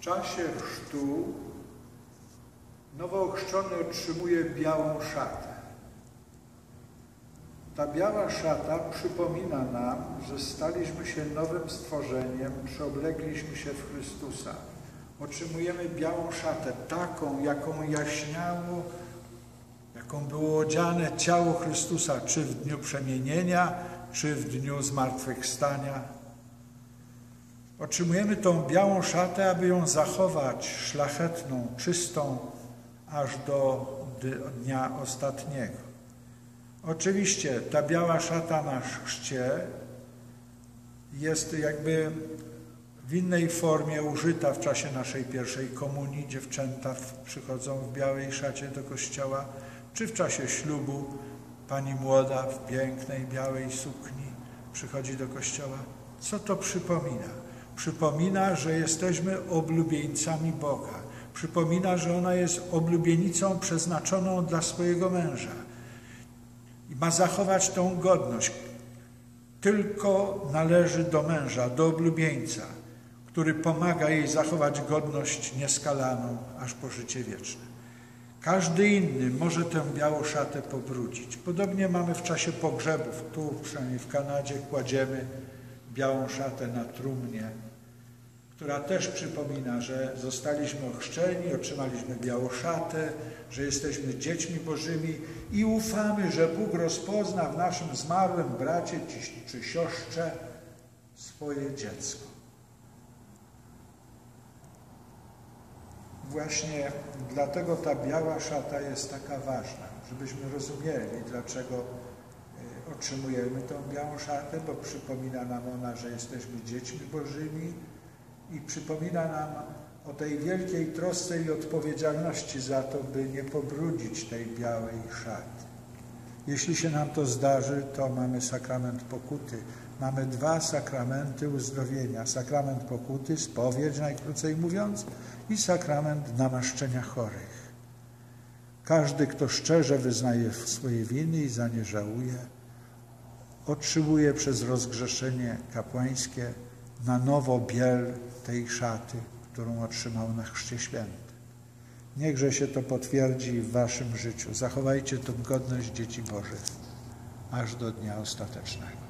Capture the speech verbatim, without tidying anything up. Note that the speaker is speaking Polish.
czasie chrztu nowo ochrzczony otrzymuje białą szatę. Ta biała szata przypomina nam, że staliśmy się nowym stworzeniem, przeoblegliśmy się w Chrystusa. Otrzymujemy białą szatę, taką, jaką jaśniało, jaką było odziane ciało Chrystusa, czy w dniu przemienienia, czy w dniu zmartwychwstania. Otrzymujemy tą białą szatę, aby ją zachować szlachetną, czystą, aż do dnia ostatniego. Oczywiście ta biała szata na chrzcie jest jakby w innej formie użyta w czasie naszej pierwszej komunii. Dziewczęta przychodzą w białej szacie do kościoła, czy w czasie ślubu pani młoda w pięknej białej sukni przychodzi do kościoła. Co to przypomina? Przypomina, że jesteśmy oblubieńcami Boga. Przypomina, że ona jest oblubienicą przeznaczoną dla swojego męża. I ma zachować tą godność. Tylko należy do męża, do oblubieńca, który pomaga jej zachować godność nieskalaną aż po życie wieczne. Każdy inny może tę białą szatę pobrudzić. Podobnie mamy w czasie pogrzebów. Tu, przynajmniej w Kanadzie, kładziemy białą szatę na trumnie, która też przypomina, że zostaliśmy ochrzczeni, otrzymaliśmy białą szatę, że jesteśmy dziećmi Bożymi i ufamy, że Bóg rozpozna w naszym zmarłym bracie czy siostrze swoje dziecko. Właśnie dlatego ta biała szata jest taka ważna, żebyśmy rozumieli, dlaczego otrzymujemy tę białą szatę, bo przypomina nam ona, że jesteśmy dziećmi Bożymi i przypomina nam o tej wielkiej trosce i odpowiedzialności za to, by nie pobrudzić tej białej szaty. Jeśli się nam to zdarzy, to mamy sakrament pokuty. Mamy dwa sakramenty uzdrowienia. Sakrament pokuty, spowiedź najkrócej mówiąc, i sakrament namaszczenia chorych. Każdy, kto szczerze wyznaje swoje winy i za nie żałuje, otrzymuje przez rozgrzeszenie kapłańskie na nowo biel tej szaty, którą otrzymał na Chrzcie Świętym. Niechże się to potwierdzi w waszym życiu. Zachowajcie tę godność dzieci Bożych aż do dnia ostatecznego.